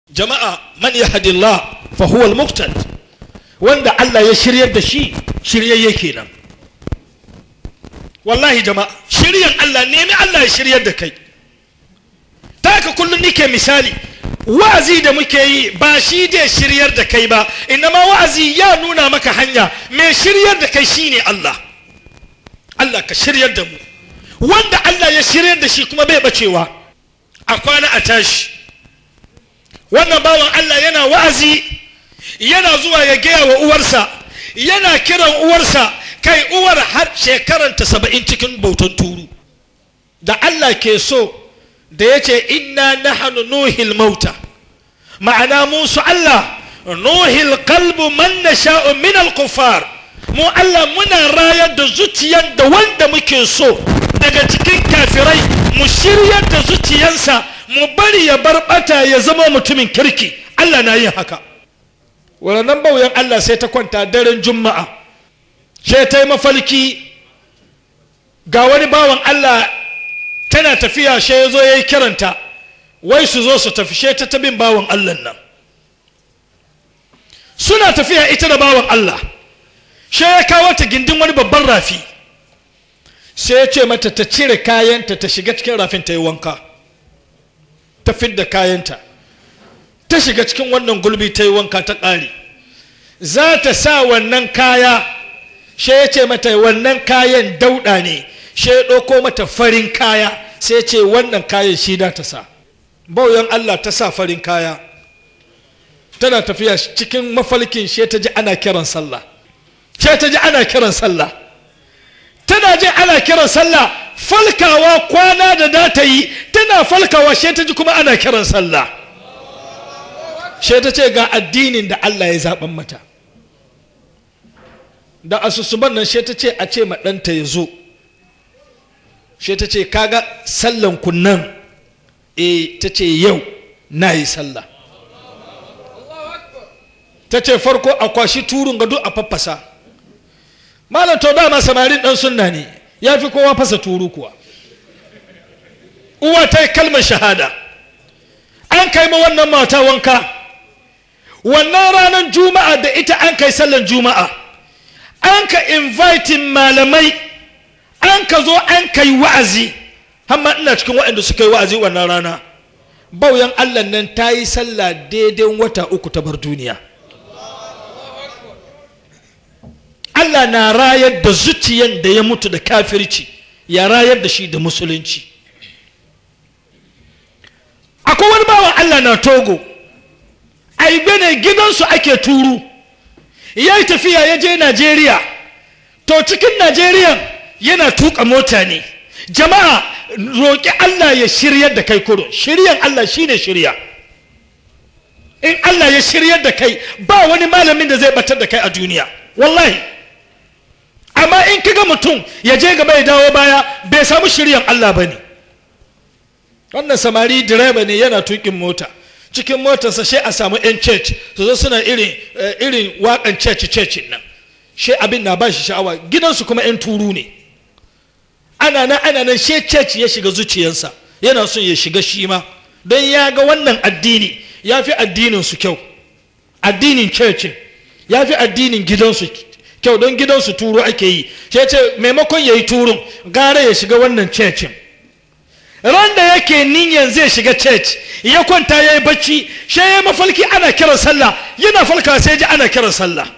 jama'a man yahdillah fa huwa al-muqtad, wanda Allah ya shiryar da shi shiryayye kenan. Wallahi jama'a, shiryan Allah, nemi Allah ya shiryar da kai. Ta haka kullum nike misali, wa'azi da muke yi ba shi da shiryar da kai ba, inma wa'azi ya nuna maka hanya. mai shiryar da kai shine Allah. Allah ka shiryar da mu, wanda Allah ya shiryar da shi kuma bai bacewa a kwana a tashi. Wannan bawan Allah yana wa'azi, yana zuwa ya gaya wa uwarsa, yana kiran uwarsa, kai uwar har shekaranta 70 cikin bautan turu. Da Allah ke so da ya ce inna nahnu nuhil mauta, ma'ana musu Allah nuhil qalbu man nasha'u min al-kuffar. Mu Allah muna rayar da zuciyan da wanda muke so daga cikin kafirai, mu shiryar da zuciyansa, mu bari ya barbata ya zama mutumin kirki. Allah na yin haka. Wannan bauyan Allah sai ta kwanta daren juma'a, sai ta yi mafalki ga wani bawan Allah tana tafiya, sai ya zo ya yi kiranta wai su zo su tafi. sai ta tabin bawan Allah nan, suna tafiya ita da bawan Allah, sai ya kawo ta gindin wani babban rafi, sai ya ce mata ta cire kayanta ta shiga cikin rafin ta yi wanka. Ta fidda kayanta ta shiga cikin wannan gulbi ta yi wanka ta ƙare. Za ta sa wannan kaya, sai ya ce mata wannan kayan dauɗa ne, sai ya ɗauko mata farin kaya, sai ya ce wannan kayan shi da ta sa. Bauyan Allah ta sa farin kaya, tana tafiya cikin mafalkin, sai ta ji ana kiran sallah, sai ta ji ana kiran sallah, tana ji ana kiran sallah. Falkawa kwana da ta yi, tana falkawa sai ta ji kuma ana kiran sallah. Sai ta ce ga addinin da Allah ya zaɓan mata. Da asusuban nan sai ta ce a ce ma ɗanta ya zo. Sai ta ce kaga sallan kunnan, ta ce yau na yi sallah. Ta ce farko a kwashi turun gado a faffasa. Malam to dama samarin ɗan sunna ne, ya fi kowa fasa turu kuwa. Uwa ta yi kalmar shahada, an kai ma wannan mata wanka. Wannan ranar juma'a da ita an kai sallar juma'a, an ka inviting malamai, an ka zo an kai wa'azi. Hamma ina cikin waɗanda suka yi wa'azi wannan rana. Bauyan Allah nan ta yi sallah daidai wata 3 ta bar duniya. Allah na rayar da zuciyan da ya mutu da kafirci, ya rayar da shi da musulunci. Akwai wani bawan Allah na Togo, aibe ne gidansu ake turu, ya yi tafiya ya je Najeriya. To cikin Najeriya yana tuka mota ne. Jama'a, roƙi Allah ya shiryar da kai kurun. Shiryan Allah shine shirya. In Allah ya shiryar da kai, ba wani malamin da zai batar da kai a duniya, wallahi. Amma in kaga mutum ya je gaba ya dawo baya, bai samu shiryan Allah ba ne. Wannan samari direba ne, yana tukin mota, cikin motarsa sai a samu 'yan church su zo suna irin waƙan church nan. Sai abin na ba shi sha'awa, gidansu kuma 'yan turu ne. Ana nan sai church ya shiga zuciyarsa, yana son ya shiga shi ma, don ya ga wannan addini ya fi addinin su kyau. Addinin church ya fi addinin gidansu kyau, don gidansu turu ake yi. Sai ce maimakon ya yi turun, gara ya shiga wannan cecin. Ran da yake niyan zai shiga church, ya kwanta ya yi bacci, sai ya mafalki ana kiran sallah, yana falka sai ji ana kiran sallah.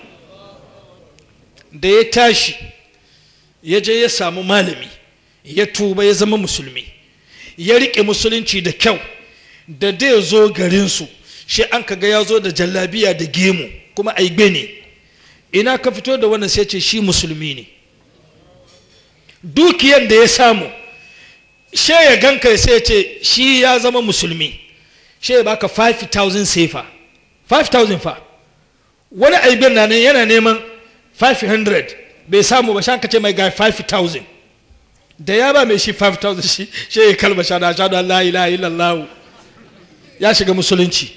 Da ya tashi ya je ya samu malami, ya tuba ya zama musulmi, ya riƙe musulunci da kyau. Da dai zo garinsu, sai an kaga ya zo da jallabiya da gemu, kuma aibe ne. Ina ka fito da wannan? sai ce shi musulmi ne. Dukiyan da ya samu, she ya ganka sai ce shi ya zama musulmi, she ya baka 5,000 sefa. 5,000 fa. Wani aibin na nan yana neman 500, bai samu ba, shan ka ce mai ga 5,000. Da ya ba mai shi 5,000, she ya kalma shahada, ashhadu an la ilaha illallah, ya shiga musulunci.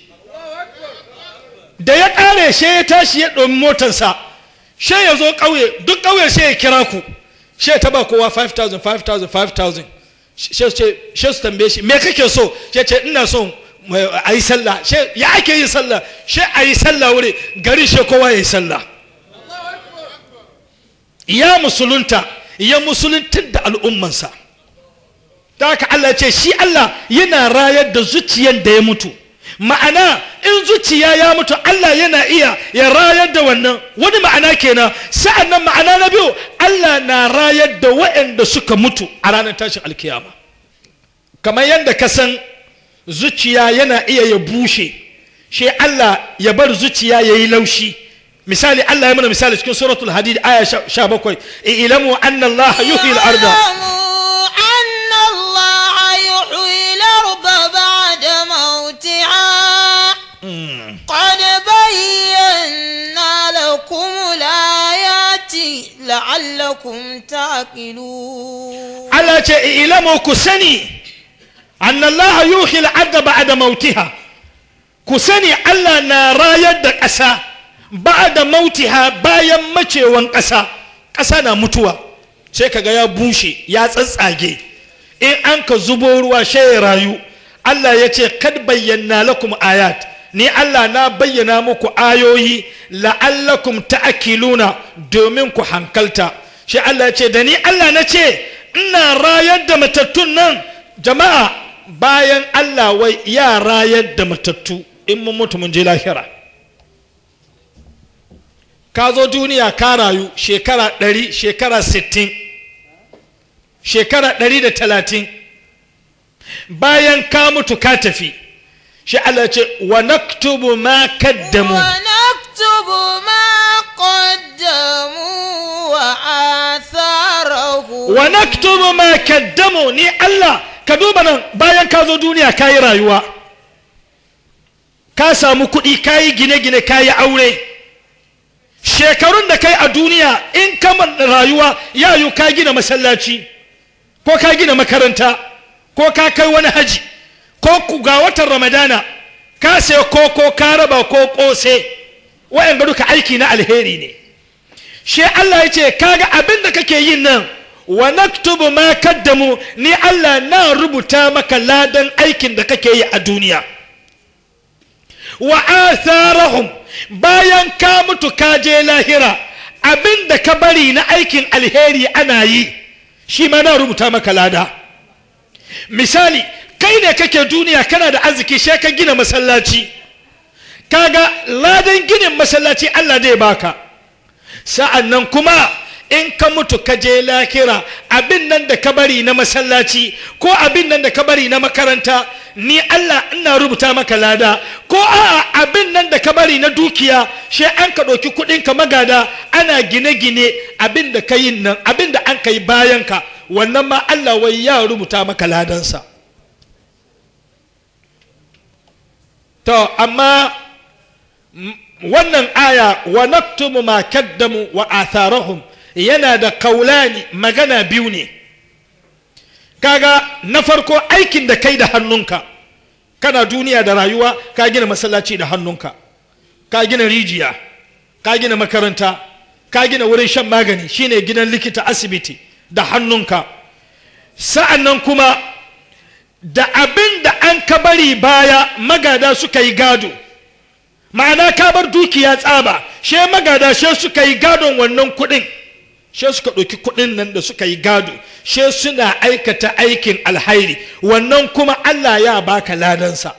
Da ya ƙare, she ya tashi ya ɗomi motarsa, she ya zo ƙauye, duk ƙauye she ya kira ku, she ta ba kowa 5,000. She su tambaye shi me kake so? She ce ina son a yi sallah ya ake yin sallah shi a yi sallah wuri gari shi kowa ya yi sallah ya musulunta ya musuluntar da al'ummansa ta haka Allah ce shi Allah yana rayar da zuciyar da ya mutu ma'ana in zuciya ya mutu Allah yana iya ya rayar da wannan wani ma'ana kenan sa'an nan ma'ana na biyu Allah na rayar da waɗanda suka mutu a ranar tashin alkiyama kamar yadda ka san zuciya yana iya ya bushe shi Allah ya bar zuciya ya yi laushi misali Allah ya mana misali cikin suratul hadid aya 17 ilamu anna Allah yuhyi al-arda قد بينا لكم الآيات لعلكم تعقلون على إعلامه كسني أن الله يحيي الأرض بعد موتها كسني الله نرى يدك أسا بعد موتها bayan macewan ƙasa ƙasa na mutuwa sai kaga ya bushe ya tsatsage in an ka zubo ruwa sai ya rayu Allah ya ce kad bayyana lakum ayat ni Allah na bayyana muku ayoyi la'allakum ta'kiluna domin ku hankalta shi Allah ya ce da ni Allah na ce ina rayar da matattun nan jama'a bayan Allah wai ya rayar da matattu in mun mutu mun je lahira ka zo duniya ka rayu shekara 100 shekara 60 shekara 130 bayan ka mutu ka tafi shi Allah ce wa naktubu ma kaddamu wa atharahu wa naktubu ma kaddamu ni Allah ka duba nan bayan ka zo duniya ka yi rayuwa ka samu kuɗi ka yi gine-gine ka yi aure shekarun da kai a duniya in kama rayuwa ya yi ka gina masallaci ko ka gina makaranta ko ka kai wani haji ko ga watan ramadana ka sai koko ka raba ko kose wa'anga duka aiki na alheri ne shi Allah ya ce kaga abin da kake yin nan wa naktubu ma kaddamu ni Allah na rubuta maka ladan aikin da kake yi a duniya wa atharahum bayan ka mutu ka je lahira abin da ka bari na aikin alheri ana yi shi ma na rubuta maka lada misali kai ne kake duniya kana da arziki sai ka gina masallaci kaga ladan ginin masallaci Allah zai baka sa'annan kuma in ka mutu ka je lahira abin nan da ka bari na masallaci ko abin nan da ka bari na makaranta ni Allah ina rubuta maka lada ko a'a abin nan da ka bari na dukiya sai an ka ɗauki kuɗin ka magada ana gine-gine abin da ka yin nan abin da an ka yi bayan ka wannan ma Allah wai ya rubuta maka ladansa to amma wannan aya wa naktumu ma kaddamu wa atharahum yana da kaulani magana biyu ne kaga na farko aikin da kai da hannunka kana duniya da rayuwa ka gina masallaci da hannunka ka gina rijiya ka gina makaranta ka gina wurin shan magani shine gidan likita asibiti da hannunka sa'annan kuma da abin da an ka bari baya magada suka yi gado ma'ana ka bar dukiya tsaba she magada she suka yi gadon wannan kudin she suka ɗauki kudin nan da suka yi gado she suna aikata aikin alhairi wannan kuma Allah ya baka ladansa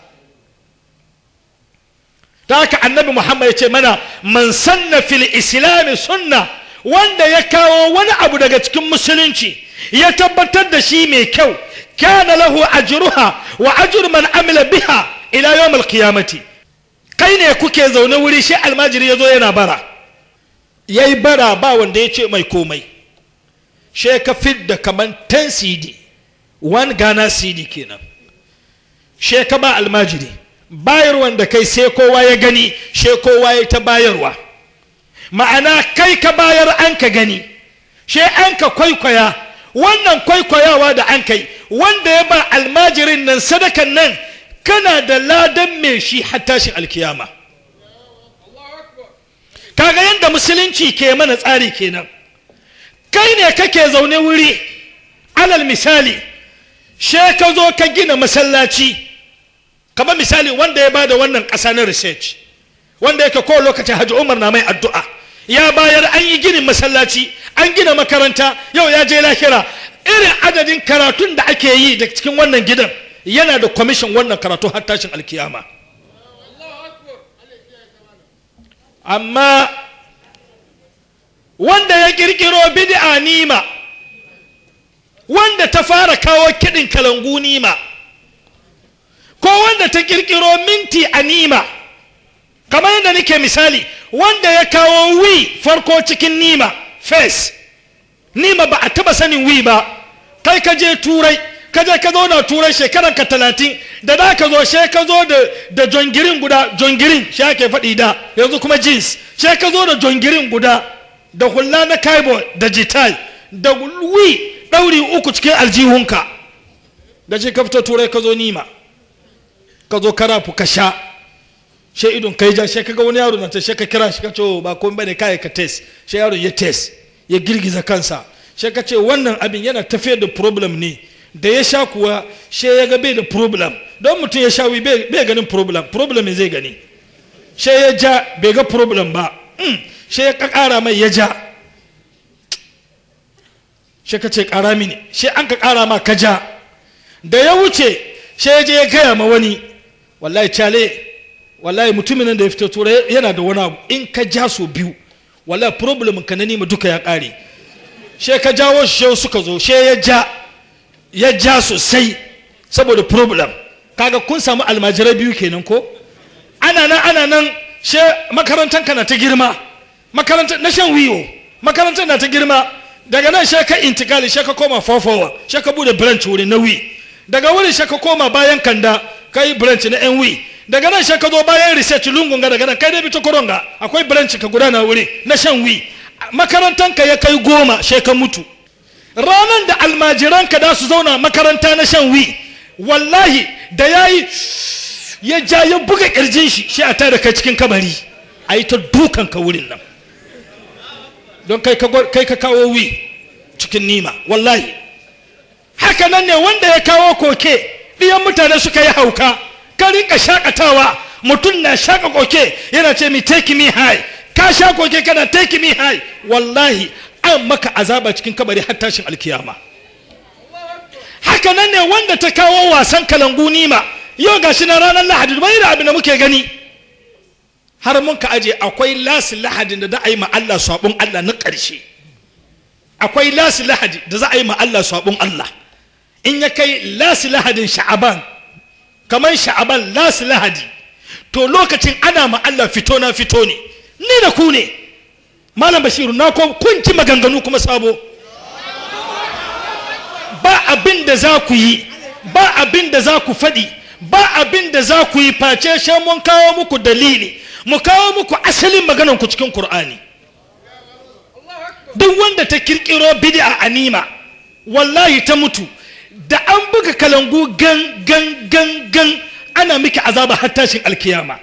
ta haka annabi Muhammad ya ce mana man sanna fil islami sunna wanda ya kawo wani abu daga cikin musulunci ya tabbatar da shi mai kyau kana lahu ajruha wa ajru man amila biha ila yawm alqiyamati kai ne kuke zaune wuri shi almajiri yazo yana bara yayi bara ba wanda ya ce mai komai she ka fidda kaman 10 cd 1 Ghana cd kenan she ka ba almajiri bayarwan da kai sai kowa ya gani she kowa ya ta bayarwa ma'ana kai ka bayar an ka gani she an ka kwaikwaya wannan kwaikwayawa da an kai wanda ya ba almajirin nan sadakan nan kana da ladan mai shi hatta shi alkiyama kaga yanda musulunci ke mana tsari kenan kai ne kake zaune wuri alal misali she ka zo ka gina masallaci kamar misali wanda ya bada wannan ƙasa na research wanda yake ko lokacin Haji Umar na mai addu'a ya bayar an yi ginin masallaci an gina makaranta yau ya je lahira irin adadin karatun da ake yi da cikin wannan gidan yana da commission wannan karatu har tashin alkiyama amma wanda ya kirkiro bid'a nima wanda ta fara kawo kiɗin kalangu nima ko wanda ta kirkiro minti a nima kamar yadda nake misali wanda ya kawo wi farko cikin nima face nima ba a taba sanin wi ba kai ka je turai ka je ka zo na turai shekaran ka 30 da ka zo she ka zo da jongirin guda jongirin shi ake faɗi da yanzu kuma jeans she ka zo da jongirin guda da hulla na kaibo da jitai da wi ɗauri 3 cikin aljihunka da shi ka fito turai ka zo nima ka zo karafu ka sha she idon kai ja she kaga wani yaro na ta she ka kira shi ka ce ba komai bane kai ka test she yaro ya test ya girgiza kansa she ka ce wannan abin yana tafiyar da problem ne da ya sha kuwa she ya ga bai da problem don mutum ya sha wi bai ganin problem zai gani she ya ja bai ga problem ba she ya kara mai ya ja she ka ce kara mini she an ka kara ma ka ja da ya wuce she ya je ya gaya ma wani wallahi chale wallahi mutumin nan da ya fito turai yana da wani abu in ka ja so biyu wallahi problem ka na nima duka ya kare she ka jawo she suka zo she ya ja sosai saboda problem kaga kun samu almajirai biyu kenan ko ana nan she makarantar ka na ta girma makarantar na shan wiyo makarantar na ta girma daga nan she ka intikali she ka koma fofowa she ka bude branch wurin na wi daga wurin she ka koma bayan kanda kai branch na yan wi daga nan she ka zo bayan research lungun ga daga nan kai dai bito koronga akwai branch ka gudana wuri na shan wi makarantar ka ya kai 10 she ka mutu ranan da almajiran ka da su zauna makaranta na shan wi wallahi da yayi ya ja ya buga kirjin shi a tare kai cikin kabari ayi ta dukan ka wurin nan don kai ka kawo wi cikin nima wallahi haka nan ne wanda ya kawo koke diyan mutane suka yi hauka ka rinka shakatawa mutum na shaka koke yana ce mi take me high ka sha koke kana take me high wallahi an maka azaba cikin kabari har tashin alkiyama haka nan ne wanda ta kawo wasan kalangu nima yau gashi na ranar lahadi bai da abin da muke gani har mun ka aje akwai lasi lahadin da za a yi ma Allah sabon Allah na ƙarshe akwai lasi lahadi da za a yi ma Allah sabon Allah in ya kai lasi lahadin sha'aban kamar sha'aban lasi lahadi to lokacin ana ma Allah fito na fito ne ni da ku ne malam Bashiru na ko kun ci maganganu kuma sabo ba abin da za ku yi ba abin da za ku faɗi ba abin da za ku yi face shan mun kawo muku dalili mu kawo muku asalin maganan ku cikin Qur'ani duk wanda ta kirkiro bid'a anima wallahi ta mutu da an buga kalangu gan ana miki azaba har tashin alkiyama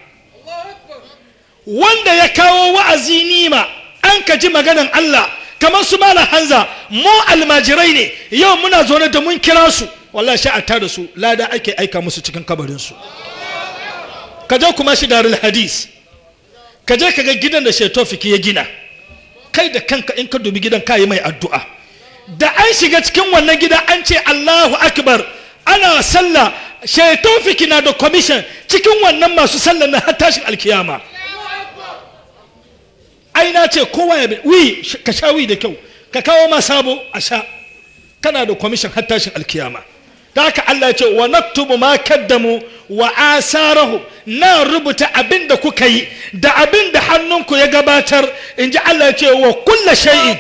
wanda ya kawo wa'azi nima an ka ji maganan Allah kamar su malam Hanza mu almajirai ne yau muna zo da mun kira su wallahi sha'ata da su lada ake aika musu cikin kabarin su kaje kuma shi darul hadis kaje kaga gidan da Shaitofiki ya gina kai da kanka in ka dubi gidan kai mai addu'a da an shiga cikin wannan gida an ce Allahu akbar ana sallah Shaitofiki na da commission cikin wannan masu sallah na har tashin alkiyama ai na ce kowa ya wi ka sha wi da kyau ka kawo ma sabo a sha kana da commission har tashin alkiyama da haka Allah ya ce wa naktubu ma kaddamu wa asarahu na rubuta abinda kuka yi da abinda hannunku ya gabatar inji Allah ya ce wa kullu shay'in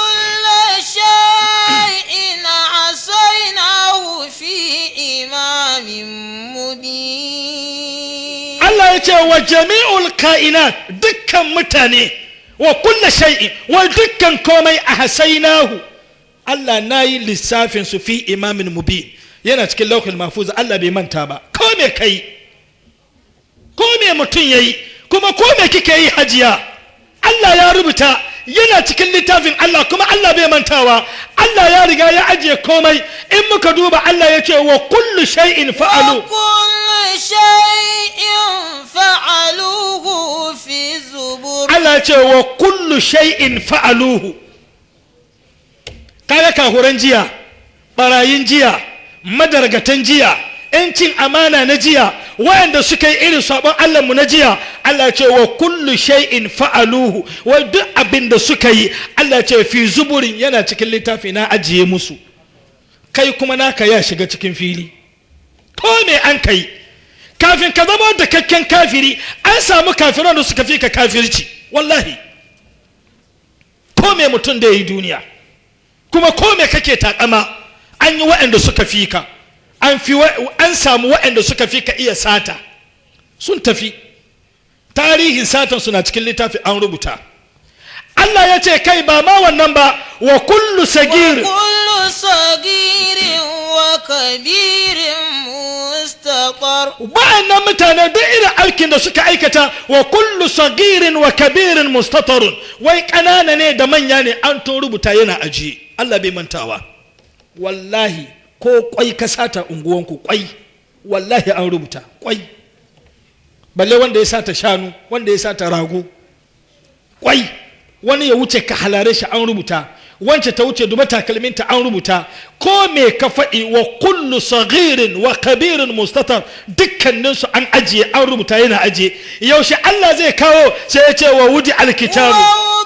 asaynahu fi imamin mubin Allah ya ce wa jami'ul kainat dukkan mutane wa kullu shay'in wa dukkan komai ahsaynahu Allah nayi lissafin su fi imamin mubin yana cikin lauhul mahfuz Allah bai manta ba ko me kai ko me mutun yayi kuma ko me kike yi hajiya Allah ya rubuta yana cikin littafin Allah kuma Allah bai mantawa Allah ya riga ya ajiye komai in muka duba Allah ya ce wa kullu shay'in fa'alu kullu شيء فعلوه في الزبر Allah ce wa kullu shay'in fa'aluhu. Kaga kahuran jiya, barayin jiya, madargatan jiya, ‘yancin amana na jiya, wayanda suka yi irin sabon Allahnmu na jiya, Allah ce wa kullu shay'in fa'aluhu, wai duk abin da suka yi, Allah ce fi zuburin yana cikin littafi na ajiye musu. Kai kuma naka ya shiga cikin fili. Ko me an kai, kafin ka zama da kakken kafiri, an samu kafiran da suka fi ka kafirci, wallahi. Ko me mutum da ya yi duniya, kuma ko me kake takama, an yi waɗanda suka fi ka. An samu waɗanda suka fi ka iya sata sun tafi, tarihin satan suna cikin littafi an rubuta. Allah ya ce kai ba ma wannan ba, wa kullu sagir wa kabirin mustaqar. Wa'annan mutane duk irin aikin da suka aikata, wa kullu sagirin wa kabirin mustatarun, wai ƙanana ne da manya ne an to rubuta yana ajiye. Allah bai mantawa. Wallahi ko kwai ka sata unguwanku, kwai wallahi an rubuta kwai, balle wanda ya sata shanu, wanda ya sata rago, kwai wani ya wuce ka halare shi an rubuta, wance ta wuce duba takalminta an rubuta. Ko me ka faɗi, wa kullu saghirin wa kabirin mustatar, dukkaninsu an ajiye, an rubuta yana ajiye. Yaushe Allah zai kawo sai ya ce wa wudi alkitabu,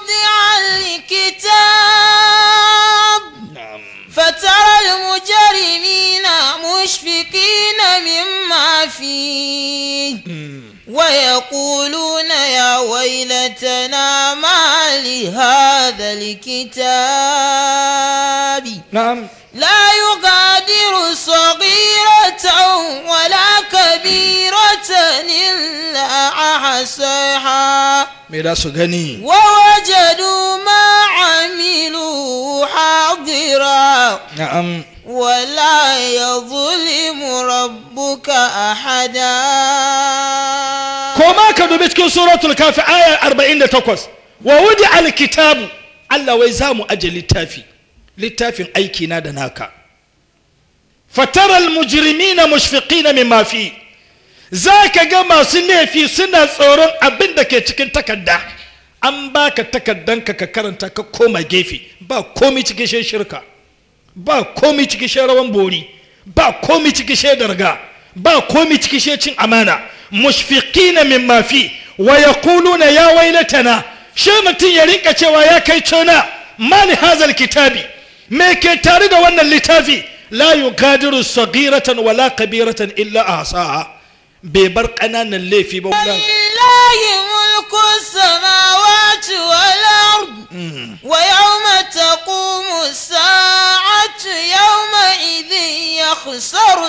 فترى المجرمين مشفقين مما فيه ويقولون يا ويلتنا ما لهذا الكتاب لا يغادر صغيرة ولا كبيرة إلا أحصاها ووجدوا ما عملوا حاضرا ولا يظلم ربك أحدا. كما كدو بيتكون سورة الكافي آية 48 ووضع الكتاب. الله ويزام أجل littafin aiki na da naka. Fataral mujrimina mushfiqina mimma fi, zaka ga masu laifi suna tsoron abin da ke cikin takarda. An baka takardanka ka karanta ka koma gefe, ba komai cikin shirka, ba komai cikin rawan bori, ba komai cikin darga, ba komai cikin cin amana. Mushfiqina mimma fi wa yaquluna ya wailatana, shi mutum ya rinka cewa ya kai cona, mali hazal kitabi, me ke tare da wannan littafi, la yugadiru saghiratan wala kabiratan illa ahsaha, bai bar kananan laifi ba. Wallahi mulku samawati wal ard wa yawma taqumu as-sa'atu yawma idhin yakhsaru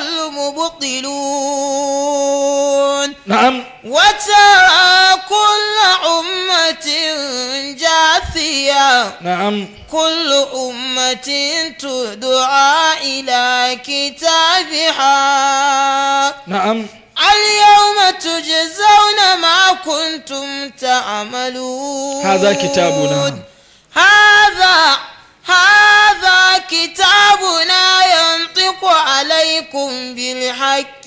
al-mubtilun. Na'am. Wa tara kullu ummatin jathiya. Na'am. كل أمة تدعى إلى كتابها. نعم. اليوم تجزون ما كنتم تعملون. هذا كتابنا. هذا كتابنا ينطق عليكم بالحق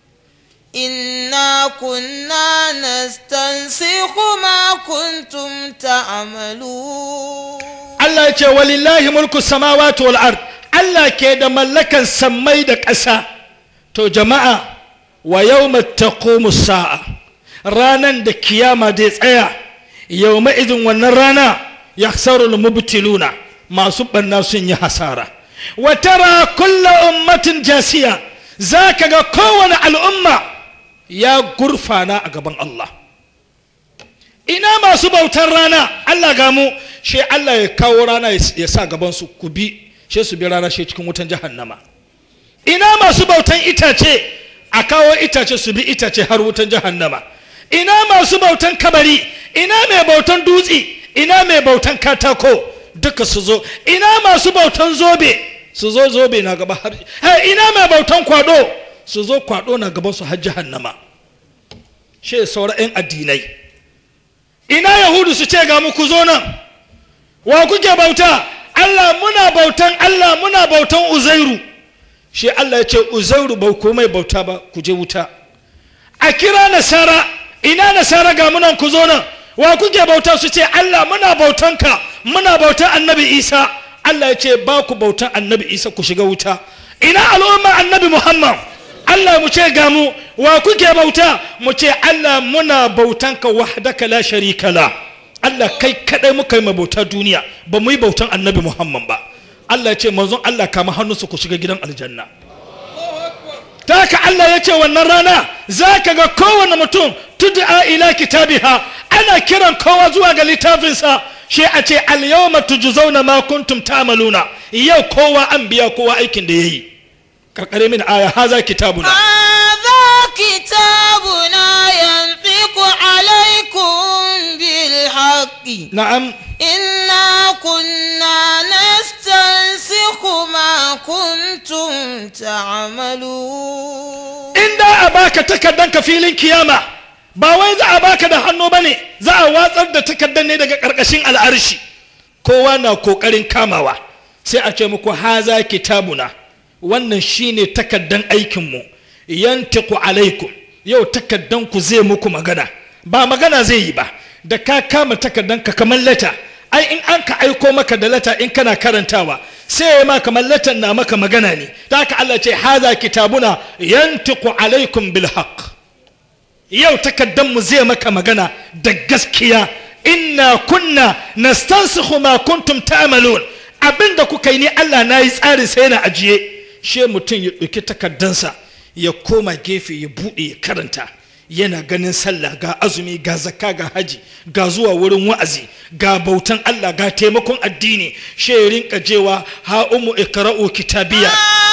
إنا كنا نستنسخ ما كنتم تعملون. Allah ya ce walillahi mulku samawati wal ard, Allah ke da mallakan sammai da ƙasa. To jama'a, wa yawma taqumu sa'a, ranan da kiyama zai tsaya, yawma idin wannan rana yakhsaru al mubtiluna, masu banna sun yi hasara. Wa tara kullu ummatin jasiya, zaka ga kowane al'umma ya gurfana a gaban Allah. Ina masu bautar rana, Allah ga mu, shi Allah ya kawo rana ya sa gabansu ku bi, shi su bi rana shi cikin wutan jahannama. Ina masu bautan itace, a kawo itace su bi itace har wutan jahannama. Ina masu bautan kabari, ina mai bautan dutse, ina mai bautan katako, duka su zo. Ina masu bautan zobe, su zo zobe na gaba har. Ina mai bautan kwado, su zo kwado na gaban su har jahannama. Shi saura 'yan addinai. Ina Yahudu su ce ga mu ku zo nan, wa kuke bauta? Allah, muna bautan Allah, muna bautan Uzairu. Shi Allah ya ce Uzairu ba ku mai bauta ba, ku je wuta. a kira nasara, ina nasara ga munan ku zo nan, wa kuke bauta? Su ce Allah muna bautanka, muna bautan annabi Isa. Allah ya ce ba ku bautan annabi Isa, ku shiga wuta. Ina al'umma annabi Muhammad, Allah mu ce ga mu, wa kuke bauta? Mu ce Allah muna bautanka wahdaka la sharika la. Allah kai kadai muka yi mabauta duniya, ba mu yi bautan annabi Muhammad ba. Allah ya ce manzon Allah kama hannunsu ku shiga gidan aljanna. Ta haka Allah ya ce wannan rana za ka ga kowane mutum tud'a ila kitabiha, ana kiran kowa zuwa ga littafinsa. Shi a ce al-yawma tujzauna ma kuntum ta'maluna, yau kowa an biya kowa aikin da yayi. Karkare min aya, haza kitabuna, hadha kitabuna yantiqu alaykum bil haqqi. na'am, inna kunna nastansikhu ma kuntum ta'malun. inda a baka takardanka filin kiyama, ba wai za a baka da hannu bane, za a watsar da takardan ne daga karkashin al'arshi. Kowa na kokarin kamawa, sai a ce muku haza kitabuna, wannan shine takardan aikinmu, yantiqu alaikum, yau takardan ku zai muku magana. Ba magana zai yi ba, da ka kama takardan ka kamar lata. Ai in an ka aiko maka da lata, in kana karantawa sai ya ma kamar latan na maka magana ne. Ta haka Allah ce haza kitabuna yantiqu alaikum bil haqq, yau takardan mu zai maka magana da gaskiya. Inna kunna nastansikhu ma kuntum ta'malun, abinda kuka yi ni Allah na yi tsari sai na ajiye. She mutum ya ɗauki takardansa ya koma gefe ya buɗe ya karanta, yana ganin sallah, ga azumi, ga zakka, ga haji, ga zuwa wurin wa'azi, ga bautan Allah, ga taimakon addini. She ya rinka jewa ha umu ikra'u kitabiya,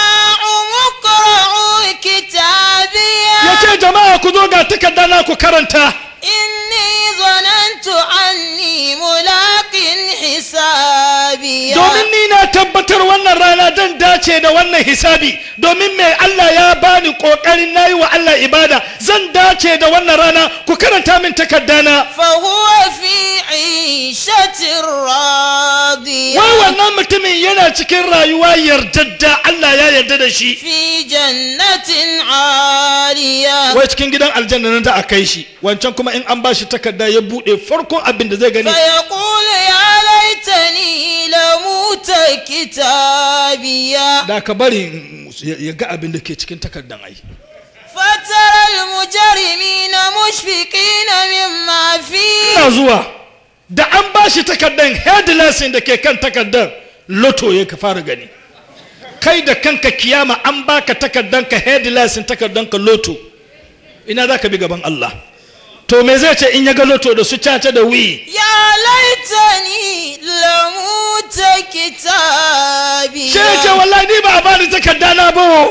ya ce jama'a ku zo ga takardana ku karanta. inni zanantu anni mulaqin hisabiya, domin ni na tabbatar wannan rana dan dace da wannan hisabi. Domin mai Allah ya bani kokarin nayi wa Allah ibada, zan dace da wannan rana. Ku karanta min takardana. fa huwa fi 'ishatin radiya, Wai wannan mutumin yana cikin rayuwa yardadda, Allah ya yarda da shi. fi jannatin 'aliya, Wai cikin gidan aljanna nan da aka yi shi. Wancan kuma in an bashi takarda ya bude, farkon abin da zai gani, fa yaqulu ya laitani lamuta kitabiya, da ka bari ya ga abin da ke cikin takardan ai. fatara almujrimina mushfiqina mimma fi, Ina zuwa da an bashi takardan, headlines da ke kan takardan loto ya ka fara gani. Kai da kanka kiyama an baka takardan ka, headlines takardan ka loto, ina za ka bi gaban Allah? To me zai ce in ya ga loto da su caca da wi? ya laitani lamuta kitabiya, Shi ya ce wallahi ni ba a bani takardana ba.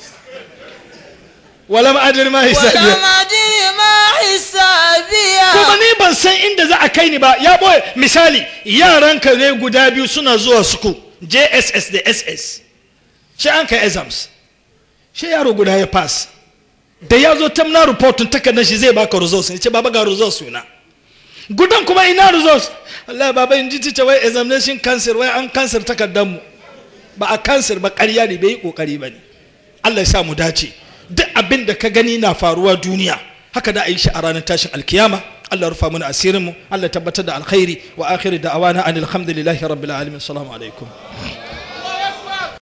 Walam adri ma hisabiya, walam adri ma hisabiya, kuma ni ban san inda za a kai ni ba. Ya boye misali, yaranka ne guda biyu suna zuwa suku, JSS da SS. Shi an kai exams, shi yaro guda ya pass, da ya zo tamna reportin takardar shi zai baka results, ya ce baba ga results suna. Gudan kuma ina results? Allah baba in ji teacher wai examination cancer, wai an cancer takardar mu. Ba a cancer ba, ƙarya ne, bai yi kokari ba ne. Allah ya sa mu dace. Duk abin da ka gani na faruwa duniya, haka da a yi shi a ranar tashin alkiyama. Allah rufa mana asirin mu, Allah tabbatar da alkhairi. Wa akhiru da'awana anil hamdulillahi rabbil alamin. Assalamu alaikum.